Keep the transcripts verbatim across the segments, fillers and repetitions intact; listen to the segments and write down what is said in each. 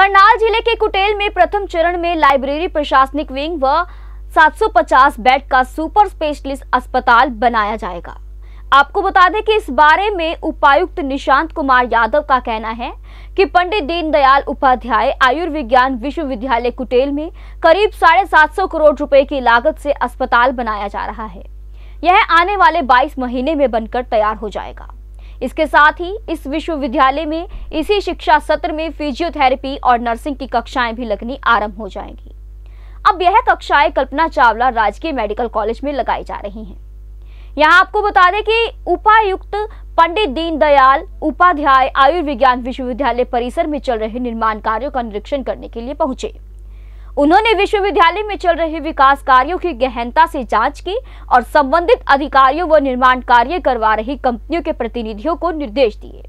करनाल जिले के कुटेल में प्रथम चरण में लाइब्रेरी प्रशासनिक विंग व सात सौ पचास बेड का सुपर स्पेशलिस्ट अस्पताल बनाया जाएगा। आपको बता दें कि इस बारे में उपायुक्त निशांत कुमार यादव का कहना है कि पंडित दीनदयाल उपाध्याय आयुर्विज्ञान विश्वविद्यालय कुटेल में करीब साढ़े सात सौ करोड़ रुपए की लागत से अस्पताल बनाया जा रहा है। यह आने वाले बाईस महीने में बनकर तैयार हो जाएगा। इसके साथ ही इस विश्वविद्यालय में इसी शिक्षा सत्र में फिजियोथेरेपी और नर्सिंग की कक्षाएं भी लगनी आरंभ हो जाएंगी। अब यह कक्षाएं कल्पना चावला राजकीय मेडिकल कॉलेज में लगाई जा रही हैं। यहाँ आपको बता दें कि उपायुक्त पंडित दीनदयाल उपाध्याय आयुर्विज्ञान विश्वविद्यालय परिसर में चल रहे निर्माण कार्यों का निरीक्षण करने के लिए पहुंचे। उन्होंने विश्वविद्यालय में चल रहे विकास कार्यों की गहनता से जांच की और संबंधित अधिकारियों व निर्माण कार्य करवा रही कंपनियों के प्रतिनिधियों को निर्देश दिए।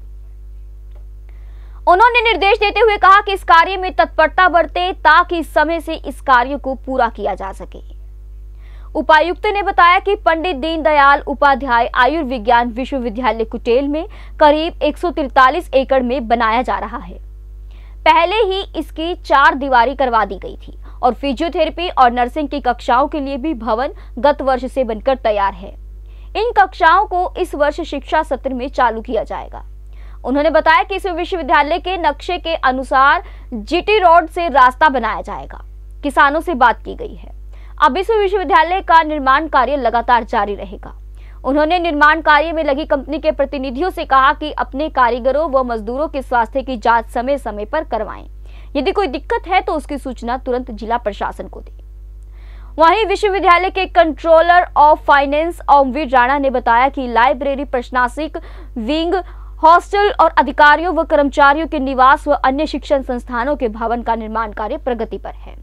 उन्होंने निर्देश देते हुए कहा कि इस कार्य में तत्परता बरते ताकि समय से इस कार्य को पूरा किया जा सके। उपायुक्त ने बताया कि पंडित दीनदयाल उपाध्याय आयुर्विज्ञान विश्वविद्यालय कुटेल में करीब एक सौ तैंतालीस एकड़ में बनाया जा रहा है। पहले ही इसकी चार दीवारी करवा दी गई थी और फिजियोथेरेपी और नर्सिंग की कक्षाओं के लिए भी भवन गत वर्ष से बनकर तैयार है। इन कक्षाओं को इस वर्ष शिक्षा सत्र में चालू किया जाएगा। उन्होंने बताया कि इस विश्वविद्यालय के नक्शे के अनुसार जीटी रोड से रास्ता बनाया जाएगा। किसानों से बात की गई है। अब इस विश्वविद्यालय का निर्माण कार्य लगातार जारी रहेगा। उन्होंने निर्माण कार्य में लगी कंपनी के प्रतिनिधियों से कहा कि अपने कारीगरों व मजदूरों के स्वास्थ्य की जांच समय समय पर करवाएं। यदि कोई दिक्कत है तो उसकी सूचना तुरंत जिला प्रशासन को दें। वहीं विश्वविद्यालय के controller of finance Omvir Rana ने बताया कि लाइब्रेरी प्रशासनिक विंग, हॉस्टल और अधिकारियों व कर्मचारियों के निवास व अन्य शिक्षण संस्थानों के भवन का निर्माण कार्य प्रगति पर है।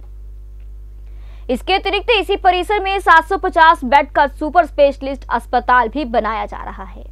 इसके अतिरिक्त इसी परिसर में सात सौ पचास बेड का सुपर स्पेशलिस्ट अस्पताल भी बनाया जा रहा है।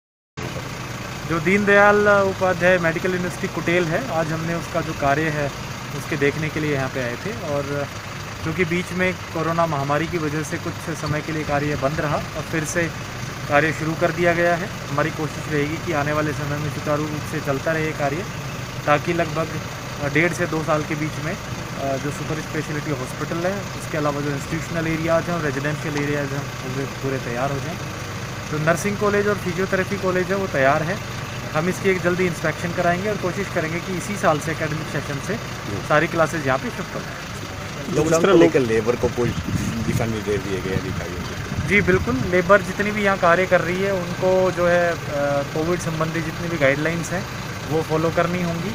जो दीनदयाल उपाध्याय मेडिकल यूनिवर्सिटी कुटेल है, आज हमने उसका जो कार्य है उसके देखने के लिए यहाँ पे आए थे और क्योंकि बीच में कोरोना महामारी की वजह से कुछ समय के लिए कार्य बंद रहा और फिर से कार्य शुरू कर दिया गया है। हमारी कोशिश रहेगी कि आने वाले समय में सुचारू रूप से चलता रहे कार्य, ताकि लगभग डेढ़ से दो साल के बीच में जो सुपर स्पेशलिटी हॉस्पिटल है, उसके अलावा जो इंस्टीट्यूशनल एरियाज हैं और रेजिडेंशियल एरियाज हैं पूरे पूरे तैयार हो जाएं। तो नर्सिंग कॉलेज और फिजियोथेरेपी कॉलेज है वो तैयार है। हम इसकी एक जल्दी इंस्पेक्शन कराएंगे और कोशिश करेंगे कि इसी साल से एकेडमिक सेशन से सारी क्लासेज यहाँ पे शिफ्ट हो जाए। लॉकडाउन लेकर लेबर को कोई दिशा निर्देश दिए गए अधिकारियों? जी बिल्कुल, लेबर जितनी भी यहाँ कार्य कर रही है उनको जो है कोविड संबंधी जितनी भी गाइडलाइंस हैं वो फॉलो करनी होंगी।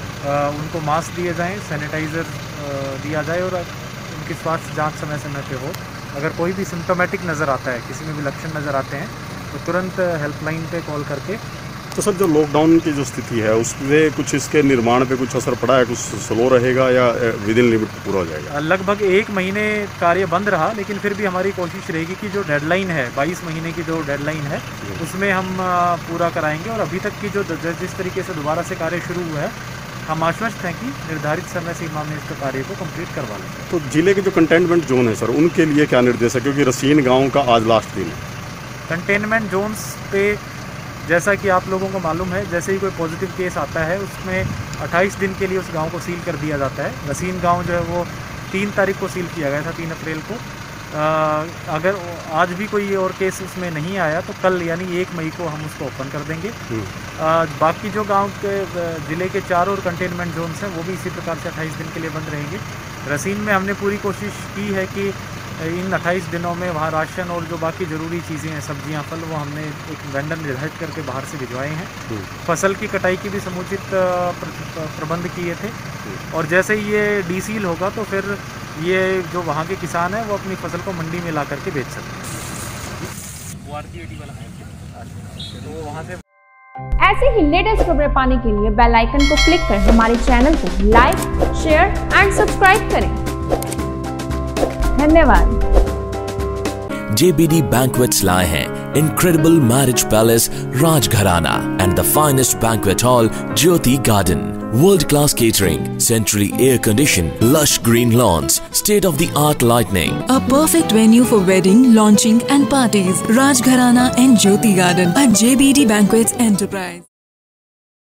उनको मास्क दिए जाएँ, सैनिटाइज़र दिया जाए और उनकी स्वास्थ्य जांच समय समय पे हो। अगर कोई भी सिम्टोमेटिक नज़र आता है, किसी में भी लक्षण नज़र आते हैं तो तुरंत हेल्पलाइन पे कॉल करके। तो सर, जो लॉकडाउन की जो स्थिति है उसमें कुछ इसके निर्माण पे कुछ असर पड़ा है? कुछ स्लो रहेगा या विद इन लिमिट पूरा हो जाएगा? लगभग एक महीने कार्य बंद रहा, लेकिन फिर भी हमारी कोशिश रहेगी कि जो डेडलाइन है बाईस महीने की जो डेडलाइन है उसमें हम पूरा कराएंगे। और अभी तक की जो जिस तरीके से दोबारा से कार्य शुरू हुआ है, हम आश्वस्त हैं कि निर्धारित समय सीमा में इस कार्य को कंप्लीट करवा लेंगे। तो जिले के जो कंटेनमेंट जोन है सर, उनके लिए क्या निर्देश है? क्योंकि रसीन गांव का आज लास्ट दिन है। कंटेनमेंट जोन्स पे जैसा कि आप लोगों को मालूम है, जैसे ही कोई पॉजिटिव केस आता है उसमें अट्ठाईस दिन के लिए उस गांव को सील कर दिया जाता है। रसीन गांव जो है वो तीन तारीख को सील किया गया था, तीन अप्रैल को। आ, अगर आज भी कोई और केस उसमें नहीं आया तो कल यानी एक मई को हम उसको ओपन कर देंगे। आ, बाकी जो गांव के ज़िले के चार और कंटेनमेंट जोन्स हैं वो भी इसी प्रकार से अट्ठाईस दिन के लिए बंद रहेंगे। रसीन में हमने पूरी कोशिश की है कि इन अट्ठाईस दिनों में वहाँ राशन और जो बाकी ज़रूरी चीज़ें हैं, सब्जियां, फल, वो हमने एक वेंडर निर्धारित करके बाहर से भिजवाए हैं। फसल की कटाई की भी समुचित प्रबंध किए थे और जैसे ही ये डीसील होगा तो फिर ये जो वहाँ के किसान हैं वो अपनी फसल को मंडी में ला करके बेच सकते हैं। वो आरटीआईडी वाला है तो वहाँ से। ऐसे ही लेटेस्ट खबरें पाने के लिए बेल आइकन को क्लिक कर हमारे चैनल को लाइक, शेयर एंड सब्सक्राइब करें। धन्यवाद। J B D Banquets लाए हैं incredible marriage palace Rajgharana and the finest banquet hall Jyoti Garden. World-class catering, centrally air-conditioned, lush green lawns, state-of-the-art lighting. A perfect venue for wedding, launching and parties. Rajgharana and Jyoti Garden at J B D Banquets Enterprise.